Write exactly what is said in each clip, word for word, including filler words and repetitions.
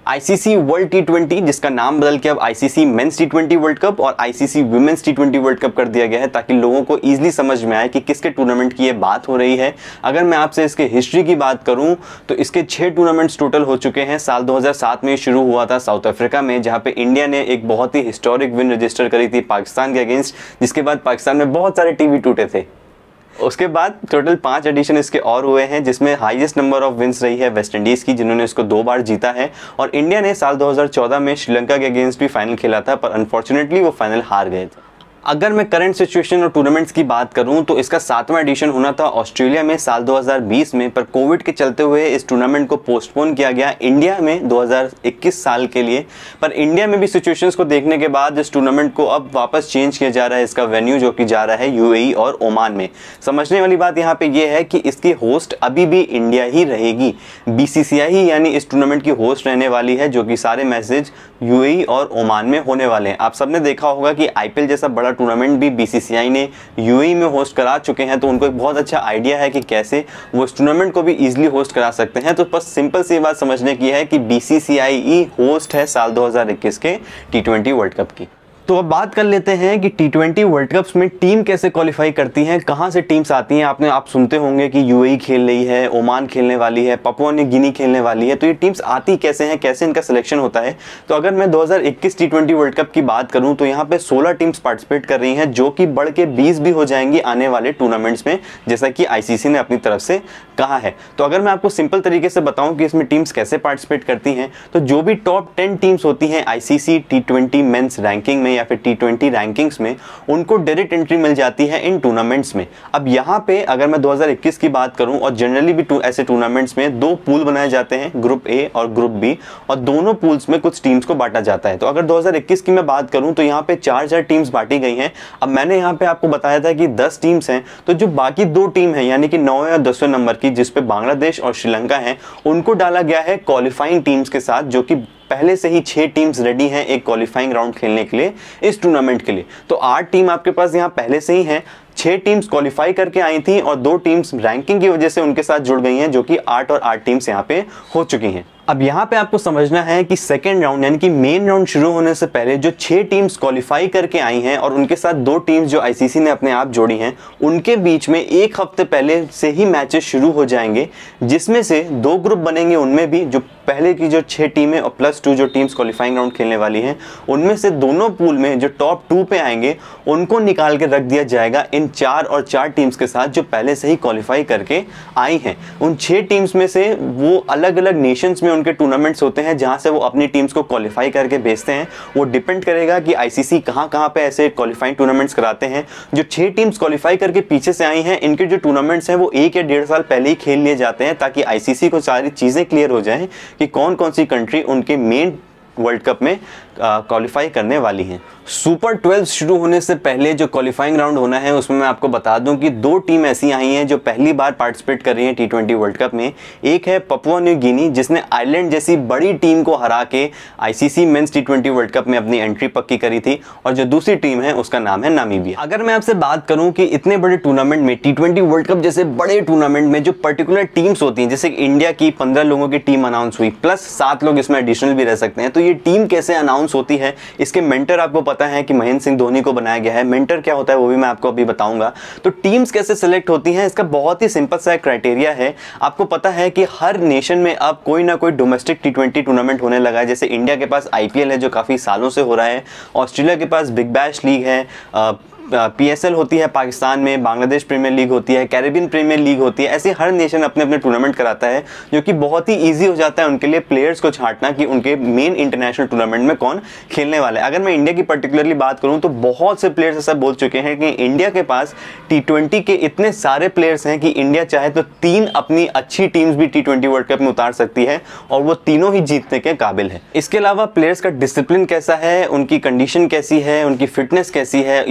ICC world T twenty, जिसका नाम बदल के अब ICC men's T twenty world cup और ICC women's T twenty world cup कर दिया गया है, ताकि लोगों को इजीली समझ में आए कि किसके टूर्नामेंट की ये बात हो रही है। अगर मैं आपसे इसके हिस्ट्री की बात करूं तो इसके छह टूर्नामेंट्स टोटल हो चुके हैं। साल दो हज़ार सात में शुरू हुआ था साउथ अफ्रीका में, जहां पे इंडिया ने एक बहुत ही हिस्टोरिक विन रजिस्टर करी थी पाकिस्तान के अगेंस्ट, जिसके बाद पाकिस्तान में बहुत सारे टीवी टूटे थे। उसके बाद टोटल पांच एडिशन इसके और हुए हैं, जिसमें हाईएस्ट नंबर ऑफ विंस रही है वेस्ट इंडीज की, जिन्होंने इसको दो बार जीता है। और इंडिया ने साल दो हज़ार चौदह में श्रीलंका के अगेंस्ट भी फाइनल खेला था, पर अनफॉर्चुनेटली वो फाइनल हार गए थे। अगर मैं करंट सिचुएशन और टूर्नामेंट्स की बात करूं तो इसका सातवां एडिशन होना था ऑस्ट्रेलिया में साल दो हज़ार बीस में, पर कोविड के चलते हुए इस टूर्नामेंट को पोस्टपोन किया गया इंडिया में दो हज़ार इक्कीस साल के लिए। पर इंडिया में भी सिचुएशंस को देखने के बाद इस टूर्नामेंट को अब वापस चेंज किया जा रहा है, इसका वेन्यू जो कि जा रहा है यूएई और ओमान में। समझने वाली बात यहाँ पे ये है कि इसकी होस्ट अभी भी इंडिया ही रहेगी, बीसीसीआई ही यानी इस टूर्नामेंट की होस्ट रहने वाली है, जो कि सारे मैचेज यूएई और ओमान में होने वाले हैं। आप सबने देखा होगा कि आईपीएल जैसा बड़ा टूर्नामेंट भी बीसीसीआई ने यूएई में होस्ट करा चुके हैं, तो उनको एक बहुत अच्छा आइडिया है कि कैसे वो इस टूर्नामेंट को भी इजीली होस्ट करा सकते हैं। तो बस सिंपल सी बात समझने की है कि बीसीसीआई ही होस्ट है साल दो हज़ार इक्कीस के टी ट्वेंटी वर्ल्ड कप की। तो अब बात कर लेते हैं कि टी ट्वेंटी वर्ल्ड कप्स में टीम कैसे क्वालिफाई करती हैं, कहां से टीम्स आती हैं। आपने आप सुनते होंगे कि यूएई खेल रही है, ओमान खेलने वाली है, पपुआ न्यू गिनी खेलने वाली है, तो ये टीम्स आती कैसे हैं, कैसे इनका सिलेक्शन होता है। तो अगर मैं दो हज़ार इक्कीस टी ट्वेंटी वर्ल्ड कप की बात करूं तो यहाँ पे सोलह टीम्स पार्टिसिपेट कर रही हैं, जो कि बढ़ के बीस भी हो जाएंगी आने वाले टूर्नामेंट्स में, जैसा कि आईसीसी ने अपनी तरफ से कहा है। तो अगर मैं आपको सिंपल तरीके से बताऊं कि इसमें टीम्स कैसे पार्टिसिपेट करती हैं, तो जो भी टॉप टेन टीम्स होती हैं ICC T twenty men's ranking में या फिर टी ट्वेंटी रैंकिंग्स में, उनको डायरेक्ट एंट्री मिल जाती है इन टूर्नामेंट्स में। अब यहाँ पे अगर मैं दो हज़ार इक्कीस की बात करूं, और जनरली भी ऐसे टूर्नामेंट्स में दो पूल बनाए जाते हैं, ग्रुप ए और ग्रुप बी, और दोनों पूल्स में कुछ टीम्स को बांटा जाता है। तो अगर दो हज़ार इक्कीस की मैं बात करूं तो यहाँ पे चार चार टीम्स बांटी गई हैं। अब मैंने यहाँ पे आपको बताया था कि दस टीम्स हैं, तो जो बाकी दो टीम है यानी कि नौवें और दसवें नंबर की, जिसपे बांग्लादेश और श्रीलंका है, उनको डाला गया है क्वालिफाइंग टीम्स के साथ, जो कि पहले से ही छह टीम्स रेडी हैं एक क्वालिफाइंग राउंड खेलने के लिए इस टूर्नामेंट के लिए। तो आठ टीम आपके पास यहाँ पहले से ही हैं, छह टीम्स क्वालिफाई करके आई थी और दो टीम्स रैंकिंग की वजह से उनके साथ जुड़ गई हैं, जो कि आठ और आठ टीम्स यहाँ पे हो चुकी हैं। अब यहाँ पे आपको समझना है कि सेकेंड राउंड यानी कि मेन राउंड शुरू होने से पहले जो छह टीम्स क्वालिफाई करके आई हैं और उनके साथ दो टीम्स जो आईसीसी ने अपने आप जोड़ी हैं, उनके बीच में एक हफ्ते पहले से ही मैचेस शुरू हो जाएंगे, जिसमें से दो ग्रुप बनेंगे। उनमें भी जो पहले की जो छह टीमें और प्लस टू जो टीम्स क्वालिफाइंग राउंड खेलने वाली हैं, उनमें से दोनों पूल में जो टॉप टू पे आएंगे उनको निकाल के रख दिया जाएगा इन चार और चार टीम्स के साथ जो पहले से ही क्वालिफाई करके आई हैं। उन छह टीम्स में से वो अलग अलग नेशंस में उनके टूर्नामेंट्स होते हैं, जहां से वो अपनी टीम्स को क्वालिफाई करके भेजते हैं। वो डिपेंड करेगा कि आईसीसी कहां कहां पे ऐसे क्वालिफाइंग टूर्नामेंट्स कराते हैं। जो छह टीम्स क्वालिफाई करके पीछे से आई हैं, इनके जो टूर्नामेंट्स हैं वो एक या डेढ़ साल पहले ही खेल लिए जाते हैं, ताकि आईसीसी को सारी चीजें क्लियर हो जाएं कि कौन कौन सी कंट्री उनके मेन वर्ल्ड कप में क्वालिफाई करने वाली हैं। सुपर ट्वेल्व शुरू होने से पहले जो क्वालिफाइंग राउंड होना है, उसमें मैं आपको बता दूं कि दो टीम ऐसी आई हैं जो पहली बार पार्टिसिपेट कर रही हैं टी ट्वेंटी वर्ल्ड कप में। एक है पपुआ न्यू गिनी, जिसने आयरलैंड जैसी बड़ी टीम को हरा के ICC men's T twenty world cup में अपनी एंट्री पक्की करी थी, और जो दूसरी टीम है उसका नाम है नामीबिया। अगर मैं आपसे बात करूं कि इतने बड़े टूर्नामेंट में, टी ट्वेंटी वर्ल्ड कप जैसे बड़े टूर्नामेंट में जो पर्टिकुलर टीम्स होती हैं, जैसे इंडिया की पंद्रह लोगों की टीम अनाउंस हुई, प्लस सात लोग इसमें एडिशनल भी रह सकते हैं, तो ये टीम कैसे अनाउंस होती है, इसके मेंटर आपको पता है कि महेंद्र सिंह धोनी को बनाया गया है। मेंटर क्या होता है वो भी मैं आपको अभी बताऊंगा। तो टीम्स कैसे सिलेक्ट होती हैं, इसका बहुत ही सिंपल सा क्राइटेरिया है। आपको पता है कि हर नेशन में अब कोई ना कोई डोमेस्टिक टी ट्वेंटी टूर्नामेंट होने लगा है। जैसे इंडिया के पास आईपीएल है जो काफी सालों से हो रहा है, ऑस्ट्रेलिया के पास बिग बैश लीग है, आ, पीएसएल होती है पाकिस्तान में, बांग्लादेश प्रीमियर लीग होती है, कैरेबियन प्रीमियर लीग होती है। ऐसे हर नेशन अपने अपने टूर्नामेंट कराता है, जो कि बहुत ही इजी हो जाता है उनके लिए प्लेयर्स को छांटना कि उनके मेन इंटरनेशनल टूर्नामेंट में कौन खेलने वाला है। अगर मैं इंडिया की पर्टिकुलरली बात करूं तो बहुत से प्लेयर्स ऐसा बोल चुके हैं कि इंडिया के पास टी ट्वेंटी के इतने सारे प्लेयर्स हैं कि इंडिया चाहे तो तीन अपनी अच्छी टीम्स भी टी ट्वेंटी वर्ल्ड कप में उतार सकती है, और वो तीनों ही जीतने के काबिल है। इसके अलावा प्लेयर्स का डिसिप्लिन कैसा है, उनकी कंडीशन कैसी है, उनकी फिटनेस कैसी है, ये सारी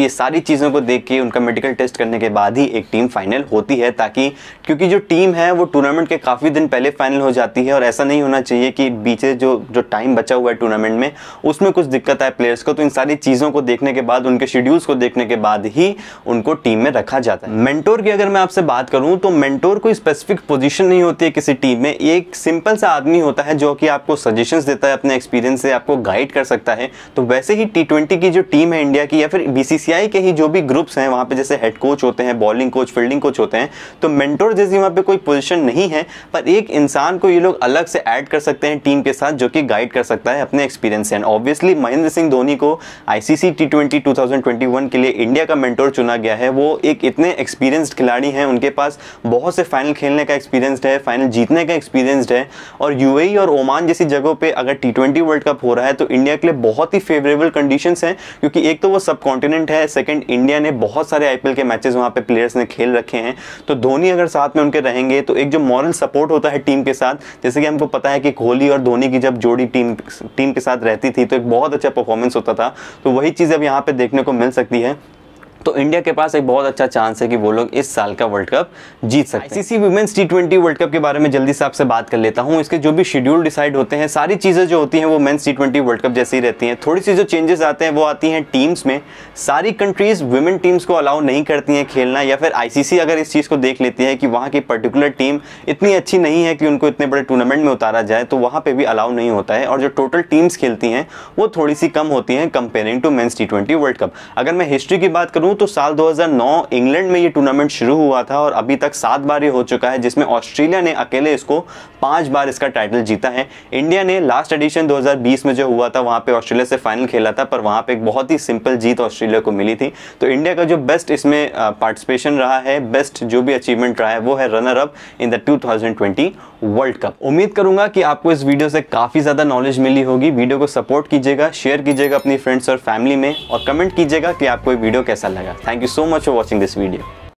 चीज़ों को देख के उनका मेडिकल टेस्ट करने के बाद ही एक टीम फाइनल होती है, ताकि क्योंकि जो टीम है वो टूर्नामेंट के काफ़ी दिन पहले फाइनल हो जाती है और ऐसा नहीं होना चाहिए कि बीच जो जो टाइम बचा हुआ है टूर्नामेंट में उसमें कुछ दिक्कत आए प्लेयर्स को। तो इन सारी चीज़ों को देखने के बाद, उनके शेड्यूल्स को देखने के बाद ही उनको टीम में रखा जाता है। मेंटोर की अगर मैं आपसे बात करूं तो मेंटोर कोई स्पेसिफिक पोजीशन नहीं होती है किसी टीम में। ये एक सिंपल सा आदमी होता है जो कि आपको सजेशंस देता है, अपने एक्सपीरियंस से आपको गाइड कर सकता है। तो वैसे ही टी ट्वेंटी की जो टीम है इंडिया की, या फिर बीसीसीआई के ही जो भी ग्रुप्स हैं वहाँ पे जैसे हेड कोच होते हैं, बॉलिंग कोच, फील्डिंग कोच होते हैं, तो मेंटोर जैसी वहाँ पे कोई पोजीशन नहीं है, पर एक इंसान को ये लोग अलग से ऐड कर सकते हैं टीम के साथ जो कि गाइड कर सकता है अपने एक्सपीरियंस से। एंड ऑब्वियसली महेंद्र सिंह धोनी को ICC T twenty two thousand twenty one के लिए इंडिया का मेंटोर चुना गया है। वो एक इतने एक्सपीरियंस्ड खिलाड़ी हैं, उनके पास बहुत से फाइनल खेलने का एक्सपीरियंस है, फाइनल जीतने का एक्सपीरियंस है, और यूएई और ओमान जैसी जगहों पे अगर टी ट्वेंटी वर्ल्ड कप हो रहा है तो इंडिया के लिए बहुत ही फेवरेबल कंडीशंस हैं, क्योंकि एक तो वो सब कॉन्टिनेंट है, सेकंड इंडिया ने बहुत सारे आईपीएल के मैचेस वहाँ पे प्लेयर्स ने खेल रखे हैं। तो धोनी अगर साथ में उनके रहेंगे तो एक जो मॉरल सपोर्ट होता है टीम के साथ, जैसे कि हमको पता है कि कोहली और धोनी की जब जोड़ी टीम टीम के साथ रहती थी तो एक बहुत अच्छा परफॉर्मेंस होता था, तो वही चीज़ अब यहाँ पे देखने को मिल सकती है। तो इंडिया के पास एक बहुत अच्छा चांस है कि वो लोग इस साल का वर्ल्ड कप जीत सकते हैं। ICC women's T twenty world cup के बारे में जल्दी से आपसे बात कर लेता हूं। इसके जो भी शेड्यूल डिसाइड होते हैं, सारी चीज़ें जो होती हैं वो men's T twenty world cup जैसी ही रहती हैं। थोड़ी सी जो चेंजेस आते हैं वो आती हैं टीम्स में। सारी कंट्रीज वुमेन टीम्स को अलाउ नहीं करती हैं खेलना, या फिर आईसीसी अगर इस चीज़ को देख लेती है कि वहाँ की पर्टिकुलर टीम इतनी अच्छी नहीं है कि उनको इतने बड़े टूर्नामेंट में उतारा जाए, तो वहाँ पर भी अलाउ नहीं होता है। और जो टोटल टीम्स खेलती हैं वो थोड़ी सी कम होती हैं comparing to men's T twenty world cup. अगर मैं हिस्ट्री की बात करूँ तो साल दो हज़ार नौ इंग्लैंड में ये टूर्नामेंट शुरू हुआ था और अभी तक सात बार ये हो चुका है, जिसमें ऑस्ट्रेलिया ने अकेले इसको पांच बार इसका टाइटल जीता है। इंडिया ने लास्ट एडिशन दो हज़ार बीस में जो हुआ था वहां पे ऑस्ट्रेलिया से फाइनल खेला था, पर वहां पे एक बहुत ही सिंपल जीत ऑस्ट्रेलिया को मिली थी। तो इंडिया का जो बेस्ट इसमें पार्टिसिपेशन रहा है, बेस्ट जो भी अचीवमेंट रहा है, वो है runner up in the two thousand twenty world cup. उम्मीद करूंगा कि आपको इस वीडियो से काफी ज्यादा नॉलेज मिली होगी। वीडियो को सपोर्ट कीजिएगा, शेयर कीजिएगा अपनी फ्रेंड्स और फैमिली में, और कमेंट कीजिएगा कि आपको ये वीडियो कैसा लगा। Thank you so much for watching this video.